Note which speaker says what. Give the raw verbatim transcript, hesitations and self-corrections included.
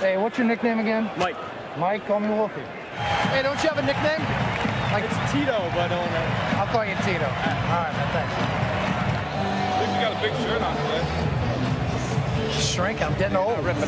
Speaker 1: Hey, what's your nickname again?
Speaker 2: Mike.
Speaker 1: Mike, call me Wolfie. Hey, don't you have a nickname?
Speaker 2: Like it's Tito, but I don't know.
Speaker 1: I'll call you Tito. All right, man, thanks.
Speaker 3: At least you got a big shirt on today.
Speaker 1: Shrink, I'm getting old.